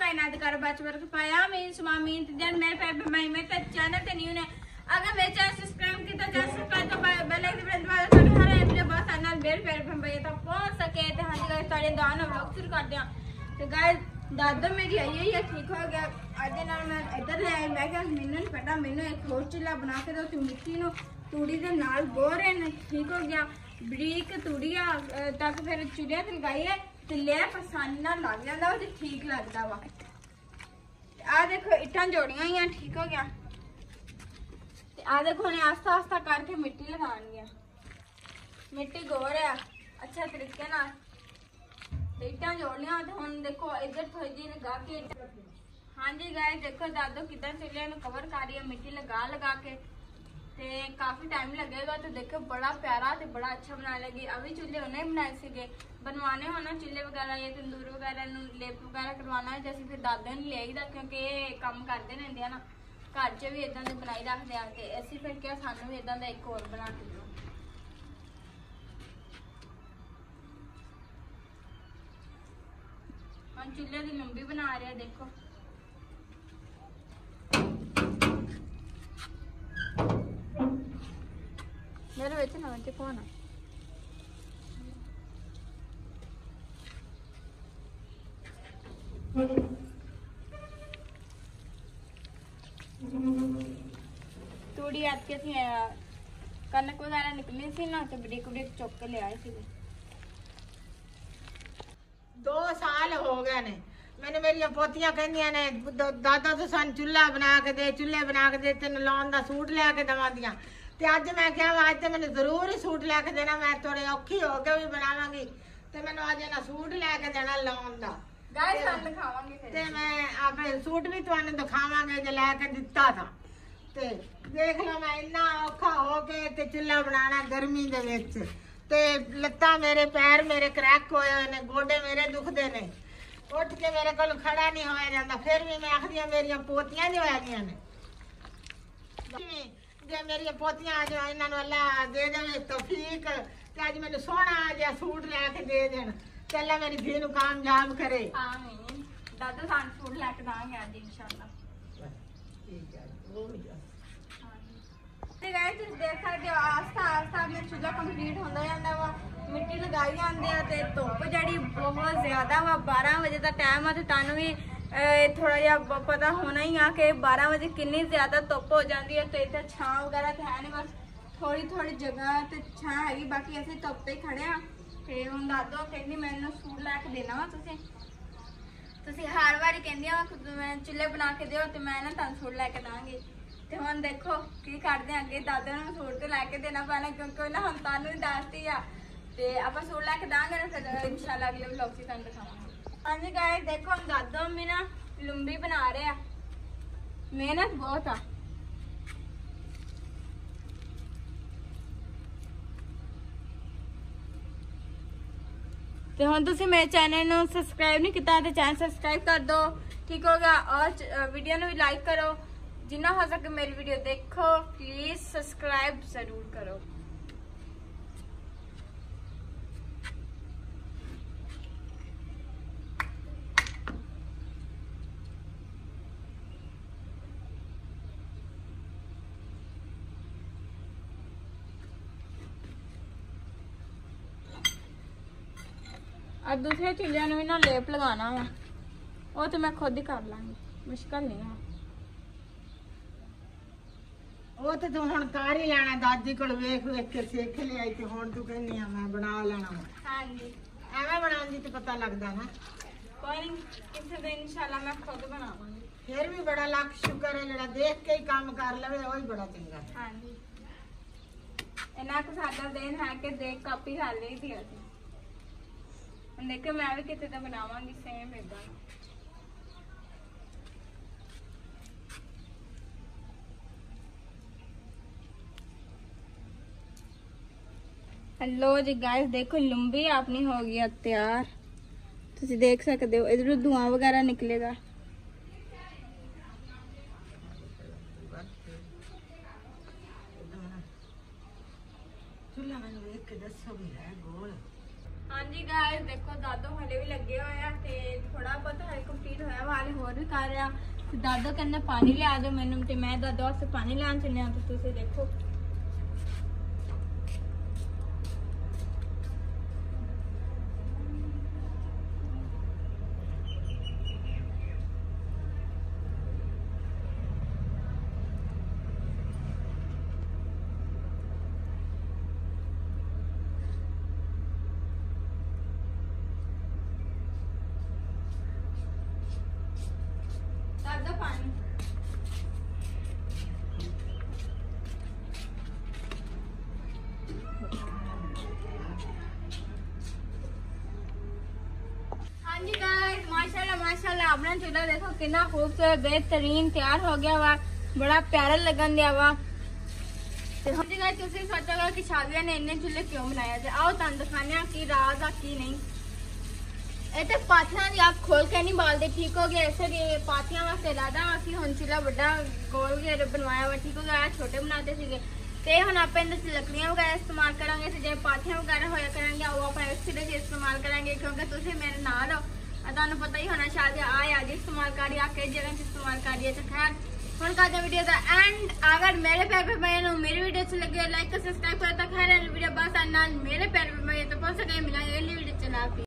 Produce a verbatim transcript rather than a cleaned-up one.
भाई नाद कर बच वर्क पाया मैं सुमामी जन मेरे पे मैं मैं तो चैनल पे न्यू ने अगर मेरे चैनल सब्सक्राइब किया तो जस्ट सब्सक्राइब तो बेल आइकन दबा दो ताकि हर वीडियो बस आना मेरे पे भाई तक पहुंच सके। तो हां जी गाइस सारे दान व्लॉग शुरू कर दिया। तो गाइस दादा मेरी आई है ठीक हो गया आज नाल मैं इधर ले आई मैं क्या मैंने नहीं पता मैंने एक होर चिल्ला बना के दो तू मिट्टी नु तूड़ी दे नाल बो रहे ने ठीक हो गया बरीक तूड़िया तक फिर चुलिया ते लगाई है ते ले पसंद ना लग जांदा ते ठीक लगदा वा। आ देखो इट्टां जोड़ियां ही ठीक हो गया ते आ देखो ने आस्ता आस्ता करके मिट्टी लगानी है मिट्टी गोर है अच्छा तरीके नाल इट्टां जोड़ लिया। तो हुण देखो इधर थोड़ी जी लगा के हाँ जी गाइस देखो दादो कितना चुलिया नु कवर कर रही है मिट्टी लगा लगा के ते काफी टाइम लगेगा। तो देखो बड़ा प्यारा ते बड़ा अच्छा बनाने लगी। अभी चूल्हे उन्हें बनाए सीगे बनवाने हो ना चूल्हे वगैरह या तंदूर वगैरह लेप वगैरह करवाना है जैसे फिर दादे ने ले आईदा क्योंकि काम करते रहते हैं ना घर च भी इदा बनाई रखते हैं ते असी फिर क्या सानू भी इदा का एक और बना के दो। हम चूल्हे की लंबी बना रहे हैं देखो मेरे बच्चे ना बच्चे कौन है तूड़ी आपके कनक वगैरह निकली सी ना तो बड़ी बड़ी चुक के ले आए थे। दो साल हो गए ने मैंने मेरी पोतियां कहंदियां ने दादा तो सन चूल्हा बना के दे चूल्हे बना के दे तेन लाउन दा सूट लिया के दवा दियां ते अज मैं क्या आज तो मैंने जरूर ही सूट लिया के देना मैं थोड़ी औखी हो के भी बनावांगी ते मैंने आज ना सूट लिया के देना लाउन दा गाइस हम दिखावांगे फिर ते मैं आपे सूट भी तुहानू दिखावांगे जे ला के दिता था ते देख लो मैं इन्ना औखा हो के ते चूल्हा बनाना गर्मी दे विच ते लत्तां मेरे पैर मेरे क्रैक होए ने गोडे मेरे दुखदे ने उठ के मेरे को खड़ा नहीं होया जाता फिर भी मैं आखदी मेरी पोतियां जो है गईयां ने जे मेरी पोतियां जो इन्हां नूं अल्लाह दे दे तौफीक ते अज मैनूं सोहना जिहा सूट लैके दे देण ते अल्लाह मेरी धी नूं कामयाब करे। आमीन दादा सान सूट लैके दांगे आज इंशाअल्लाह ठीक है वो भी ते गाइस तुम देख सकते हो आस्ता आस्ता अपना चूल्हा कंप्लीट होंदा जांदा वा मिट्टी लगाई जांदे आ ते धुप्प जड़ी बहुत ज्यादा वा बारह बजे दा टाइम आ ते तानू भी थोड़ा जिहा पता होना ही आ कि बारह बजे कितनी ज्यादा धुप्प हो जाती है। तो इतना छां वगैरह तो है नहीं बस थोड़ी थोड़ी जगह तो छां हैगी बाकी असीं धुप्प ते खड़े हाँ ते हुण दादो कहंदी मैनूं सूट लैके देना वा तुसीं तुसीं हर वारी कहंदियां मैं चुल्हे बना के दिओ ते मैं ना तुहानूं सूट लैके दांगी ते हुण देखो की करदे अगे दादे नूं सूट तो लैके देना पैना क्योंकि ना हुण तुहानूं भी दसती आ ते आपां सूट लैके दांगे ना फिर इंशाअल्लाह अगले व्लॉग च तुहानूं दिखावांगे। हाँ जी गाइस देखो हम दादा अम्मी ना लुम्बी बना रहे हैं मेहनत बहुत आ तो हम तुसी मेरे चैनल नूं सबसक्राइब नहीं किया तो चैनल सबसक्राइब कर दो ठीक हो गया और वीडियो नूं भी लाइक करो जिन्ना हो सके मेरी वीडियो देखो प्लीज सब्सक्राइब जरूर करो। और दूसरे चूल्हे भी ना लेप लगाना वा वो तो मैं खुद ही कर लांगी मुश्किल नहीं है वो तो तू हुण कर ही लेना दादी कोल वेख वेख के सीख लिया ते हुण तू कहनी आ मैं बना लेना वा। हाँ जी एवें बनाउण दी ते पता लगदा ना कोई नहीं किसी दिन इंशाल्लाह मैं खुद बनावांगी फिर भी बड़ा लाख शुक्र है जेड़ा देख के ही काम कर लवे वही बड़ा चंगा। हाँ जी इन्ना को सादा दिन है कि देख कापी कर ली थी असीं देखो मैं भी कितने तो बनावांगी सेम इदा। हेलो जी गाइस देखो लंबी अपनी हो गई तैयार तुम देख सकते हो इधर धुआं वगैरह निकलेगा। हाँ जी गाइस देखो ਦਾਦੋ ਹਲੇ ਵੀ ਲੱਗੇ ਹੋਏ ਆ ਤੇ ਥੋੜਾ ਬਹੁਤ ਹਲੇ ਕੰਪਲੀਟ ਹੋਇਆ ਵਾ, ਹਲੇ ਹੋਰ ਵੀ ਕਰ ਰਿਹਾ। ਤੇ ਦਾਦੋ ਕਹਿੰਦਾ ਪਾਣੀ ਲਿਆ ਦਿਓ ਮੈਨੂੰ, ਤੇ ਮੈਂ ਦਾਦੋ ਵਾਸਤੇ ਪਾਣੀ ਲੈਣ ਚੱਲਿਆ। ਤੇ ਤੁਸੀਂ ਦੇਖੋ ਦਾਦੋ ਪਾਣੀ। ਹਾਂਜੀ गाइस माशाल्लाह माशाल्लाह अपना चूल्हा देखो कितना खूबसूरत बेहतरीन तैयार हो गया वा, बड़ा प्यारा लगन दिया वा। ते हम जी गाइस तुसी सोचोगे कि शादिया ने इन्ने चूल्हे क्यों बनाया जे, आओ तुहानू दिखाने की राज आ की नहीं। ਇਹ ਤੇ ਪਾਥੀਆਂ ਦੀ ਆਪ ਖੋਲ ਕੇ ਨਹੀਂ ਬਾਲਦੇ, ਠੀਕ ਹੋ ਗਿਆ। ਇਸੇ ਦੇ ਪਾਥੀਆਂ ਵਾਸਤੇ ਲਾਦਾ ਅਸੀਂ ਹੁਣ ਚੁੱਲ੍ਹਾ ਵੱਡਾ ਗੋਲ ਘੇਰ ਬਣਵਾਇਆ ਵਾ, ਠੀਕ ਹੋ ਗਿਆ। ਛੋਟੇ ਬਣਾਤੇ ਸੀਗੇ ਤੇ ਹੁਣ ਆਪਾਂ ਇਹਦੇ ਚ ਲੱਕੜੀਆਂ ਵਗੈਰਾ ਇਸਤੇਮਾਲ ਕਰਾਂਗੇ ਤੇ ਜੇ ਪਾਥੀਆਂ ਵਗੈਰਾ ਹੋਇਆ ਕਰਾਂਗੇ ਉਹ ਆਪਾਂ ਇਸ ਚੁੱਲ੍ਹੇ ਚ ਇਸਤੇਮਾਲ ਕਰਾਂਗੇ, ਕਿਉਂਕਿ ਤੁਸੀਂ ਮੇਰੇ ਨਾਲ ਹੋ। ਤੁਹਾਨੂੰ ਪਤਾ ਹੀ ਹੋਣਾ ਸ਼ਾਇਦ ਆ ਅੱਜ ਇਸਤੇਮਾਲ ਕਰੀ ਆ ਕਿਸ ਜਗ੍ਹਾ 'ਚ ਇਸਤੇਮਾਲ ਕਰੀਏ। ਤੇ ਖੈਰ ਹੁਣ ਕਰਦੇ ਵੀਡੀਓ ਦਾ एंड। अगर मेरे प्यारे भाई ने मेरी वीडियो अच्छी लगी है लाइक सब्सक्राइब करो। तो खैर वीडियो बस नाल मेरे प्यारे भाई तो पहुंच गए, मिलेंगे अगली वीडियो चला।